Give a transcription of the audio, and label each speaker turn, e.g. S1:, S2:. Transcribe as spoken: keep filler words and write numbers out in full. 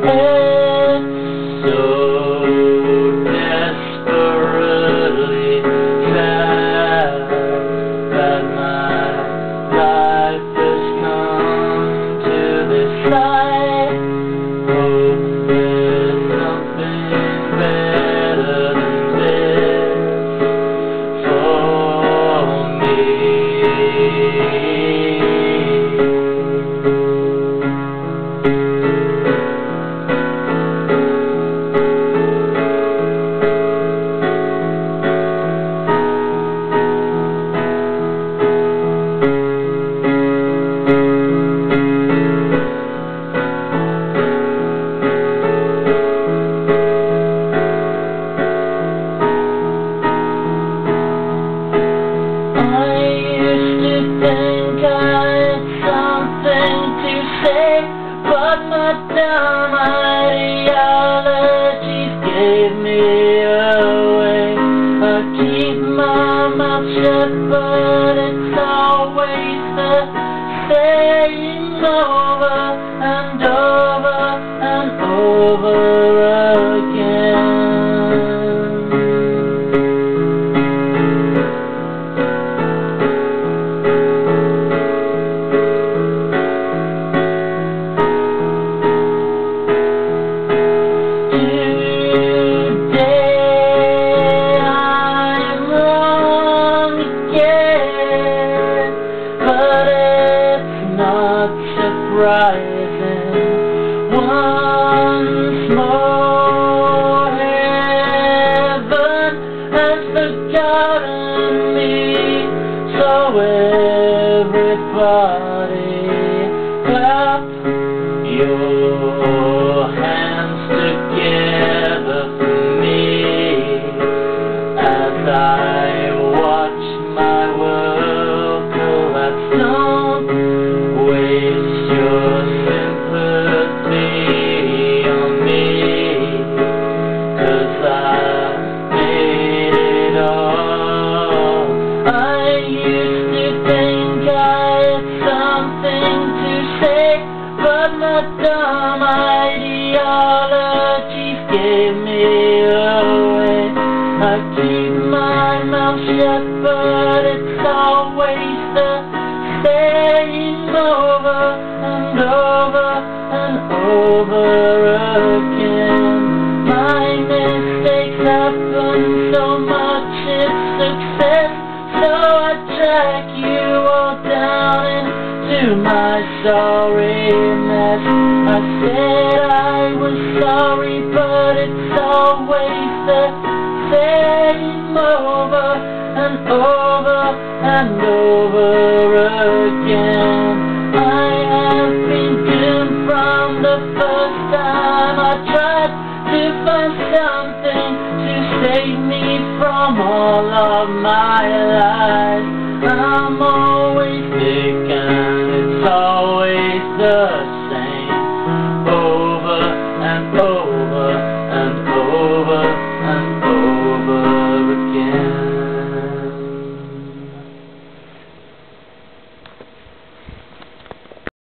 S1: It's so desperately sad that my life has come to this side. Hope there's something better than this for me. But my dumb ideologies gave me away. I keep my mouth shut, but it's always the same over and over and over again. Rising once more, heaven has forgotten me, so everybody clap your hands together for me as I watch my world collapse. Don't waste your sympathy on me, 'cause I made it all. I used to think I had something to say, but my dumb ideologies gave me away. I keep my mouth shut, but it's always the same over and over and over again. My mistakes happen so much, it's success, so I drag you all down into my sorry mess. I said I was sorry, but it's always the same over and over and over again. I have been doomed from the first time I tried to find something to save me from all of my lies. I'm always sick and it's always the same over and over